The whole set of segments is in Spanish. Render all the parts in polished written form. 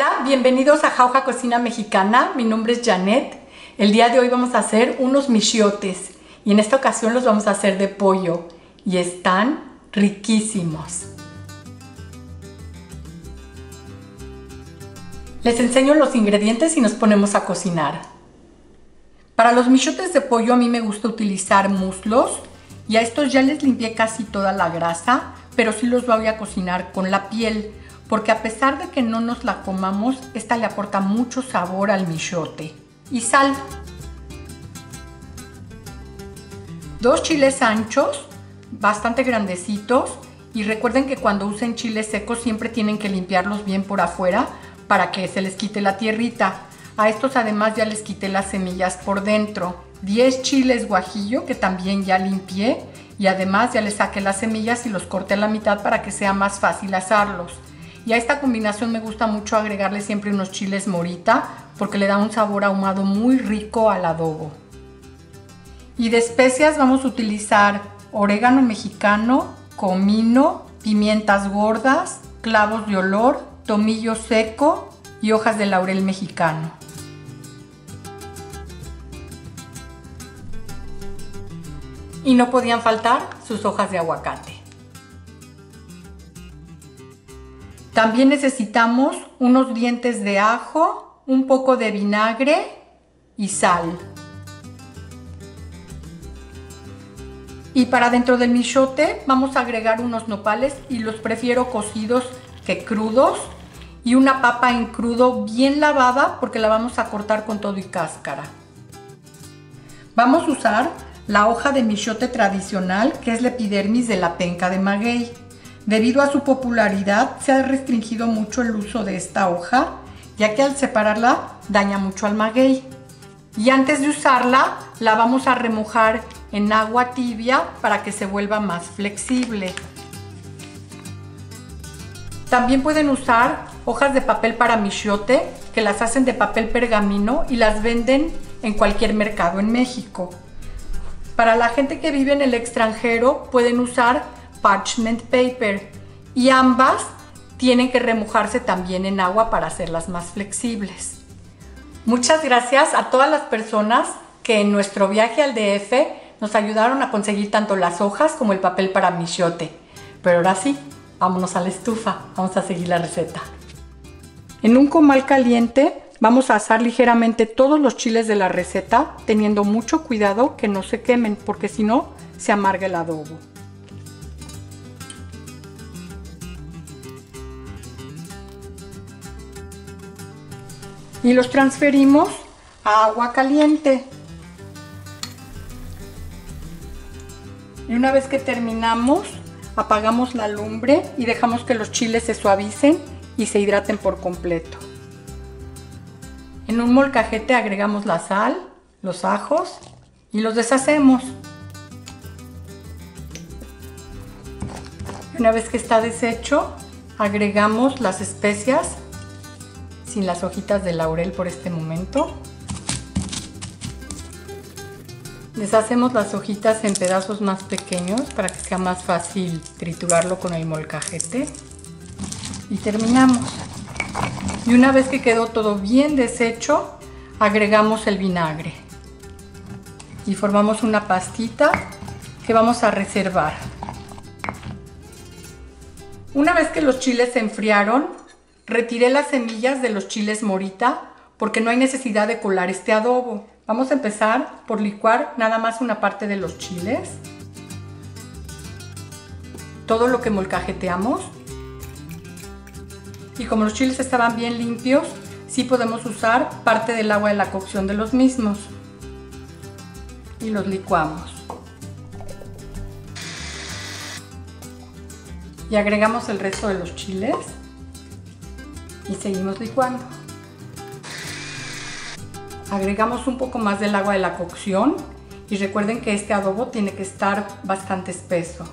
Hola, bienvenidos a Jauja Cocina Mexicana. Mi nombre es Janet. El día de hoy vamos a hacer unos michiotes y en esta ocasión los vamos a hacer de pollo y están riquísimos. Les enseño los ingredientes y nos ponemos a cocinar. Para los michiotes de pollo a mí me gusta utilizar muslos y a estos ya les limpié casi toda la grasa, pero sí los voy a cocinar con la piel, porque a pesar de que no nos la comamos, esta le aporta mucho sabor al michiote. Y sal. 2 chiles anchos, bastante grandecitos, y recuerden que cuando usen chiles secos siempre tienen que limpiarlos bien por afuera para que se les quite la tierrita. A estos además ya les quité las semillas por dentro. 10 chiles guajillo que también ya limpié y además ya les saqué las semillas y los corté a la mitad para que sea más fácil asarlos. Y a esta combinación me gusta mucho agregarle siempre unos chiles morita porque le da un sabor ahumado muy rico al adobo. Y de especias vamos a utilizar orégano mexicano, comino, pimientas gordas, clavos de olor, tomillo seco y hojas de laurel mexicano. Y no podían faltar sus hojas de aguacate. También necesitamos unos dientes de ajo, un poco de vinagre y sal. Y para dentro del michote vamos a agregar unos nopales y los prefiero cocidos que crudos. Y una papa en crudo bien lavada porque la vamos a cortar con todo y cáscara. Vamos a usar la hoja de michote tradicional, que es la epidermis de la penca de maguey. Debido a su popularidad se ha restringido mucho el uso de esta hoja, ya que al separarla daña mucho al maguey. Y antes de usarla la vamos a remojar en agua tibia para que se vuelva más flexible. También pueden usar hojas de papel para michiote, que las hacen de papel pergamino y las venden en cualquier mercado en México. Para la gente que vive en el extranjero pueden usar parchment paper y ambas tienen que remojarse también en agua para hacerlas más flexibles. Muchas gracias a todas las personas que en nuestro viaje al DF nos ayudaron a conseguir tanto las hojas como el papel para michiote. Pero ahora sí, vámonos a la estufa, vamos a seguir la receta. En un comal caliente vamos a asar ligeramente todos los chiles de la receta, teniendo mucho cuidado que no se quemen, porque si no se amarga el adobo. Y los transferimos a agua caliente. Y una vez que terminamos, apagamos la lumbre y dejamos que los chiles se suavicen y se hidraten por completo. En un molcajete agregamos la sal, los ajos y los deshacemos. Una vez que está deshecho, agregamos las especias sin las hojitas de laurel por este momento. Deshacemos las hojitas en pedazos más pequeños para que sea más fácil triturarlo con el molcajete. Y terminamos. Y una vez que quedó todo bien deshecho, agregamos el vinagre. Y formamos una pastita que vamos a reservar. Una vez que los chiles se enfriaron, retiré las semillas de los chiles morita porque no hay necesidad de colar este adobo. Vamos a empezar por licuar nada más una parte de los chiles. Todo lo que molcajeteamos. Y como los chiles estaban bien limpios, sí podemos usar parte del agua de la cocción de los mismos. Y los licuamos. Y agregamos el resto de los chiles. Y seguimos licuando. Agregamos un poco más del agua de la cocción y recuerden que este adobo tiene que estar bastante espeso.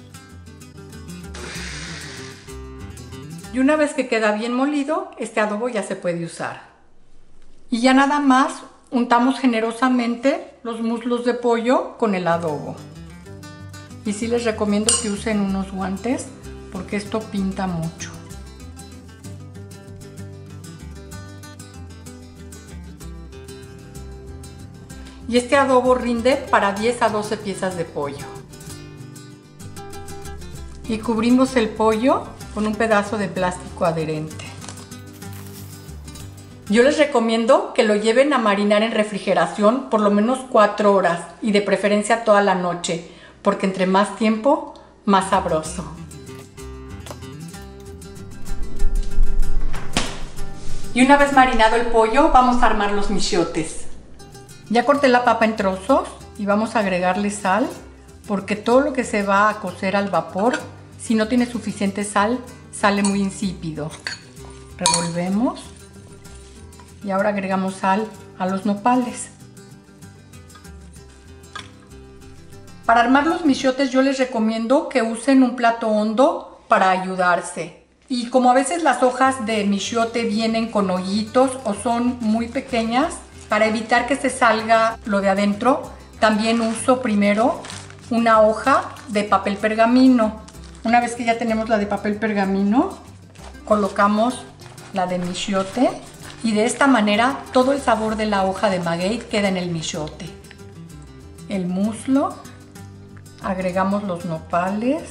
Y una vez que queda bien molido, este adobo ya se puede usar. Y ya nada más untamos generosamente los muslos de pollo con el adobo. Y sí les recomiendo que usen unos guantes porque esto pinta mucho. y este adobo rinde para 10 a 12 piezas de pollo. Y cubrimos el pollo con un pedazo de plástico adherente. Yo les recomiendo que lo lleven a marinar en refrigeración por lo menos 4 horas y de preferencia toda la noche, porque entre más tiempo, más sabroso. Y una vez marinado el pollo, vamos a armar los michiotes. Ya corté la papa en trozos y vamos a agregarle sal, porque todo lo que se va a cocer al vapor, si no tiene suficiente sal, sale muy insípido. Revolvemos. Y ahora agregamos sal a los nopales. Para armar los michiotes yo les recomiendo que usen un plato hondo para ayudarse. Y como a veces las hojas de michiote vienen con hoyitos o son muy pequeñas, para evitar que se salga lo de adentro, también uso primero una hoja de papel pergamino. Una vez que ya tenemos la de papel pergamino, colocamos la de michiote. Y de esta manera todo el sabor de la hoja de maguey queda en el michiote. El muslo, agregamos los nopales,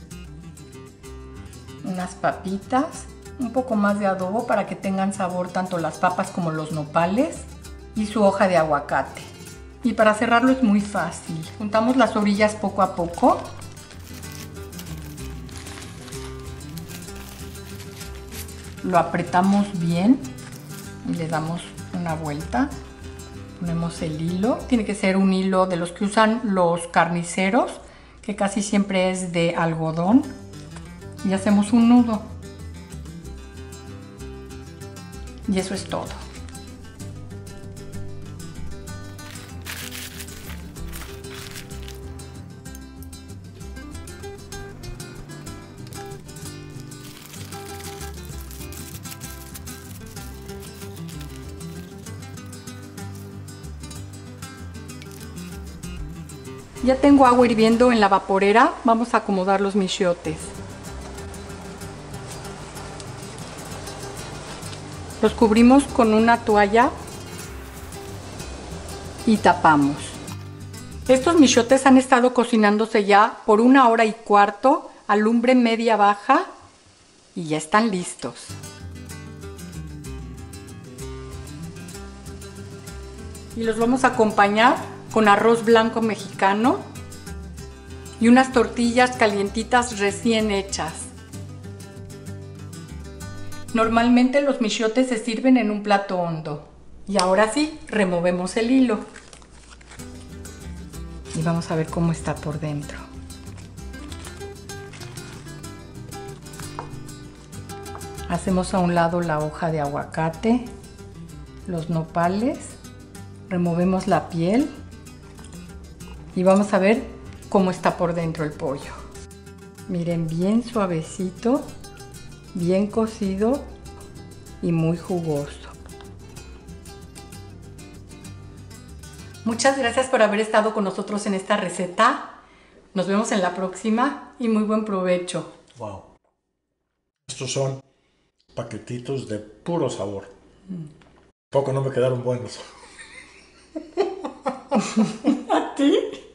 unas papitas, un poco más de adobo para que tengan sabor tanto las papas como los nopales y su hoja de aguacate. Y para cerrarlo es muy fácil. Juntamos las orillas poco a poco. Lo apretamos bien. Y le damos una vuelta, ponemos el hilo, tiene que ser un hilo de los que usan los carniceros, que casi siempre es de algodón, y hacemos un nudo. Y eso es todo. Ya tengo agua hirviendo en la vaporera, vamos a acomodar los michiotes. Los cubrimos con una toalla y tapamos. Estos michiotes han estado cocinándose ya por 1 hora y cuarto a lumbre media baja y ya están listos. Y los vamos a acompañar con arroz blanco mexicano y unas tortillas calientitas recién hechas. Normalmente los michiotes se sirven en un plato hondo. Y ahora sí, removemos el hilo. Y vamos a ver cómo está por dentro. Hacemos a un lado la hoja de aguacate, los nopales, removemos la piel. Y vamos a ver cómo está por dentro el pollo. Miren, bien suavecito, bien cocido y muy jugoso. Muchas gracias por haber estado con nosotros en esta receta. Nos vemos en la próxima y muy buen provecho. Wow. Estos son paquetitos de puro sabor. Poco no me quedaron buenos. ¿A ti?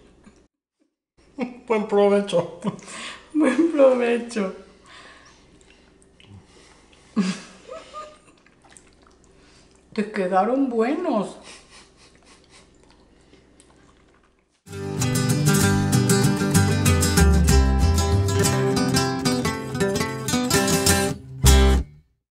Buen provecho. Buen provecho. Te quedaron buenos.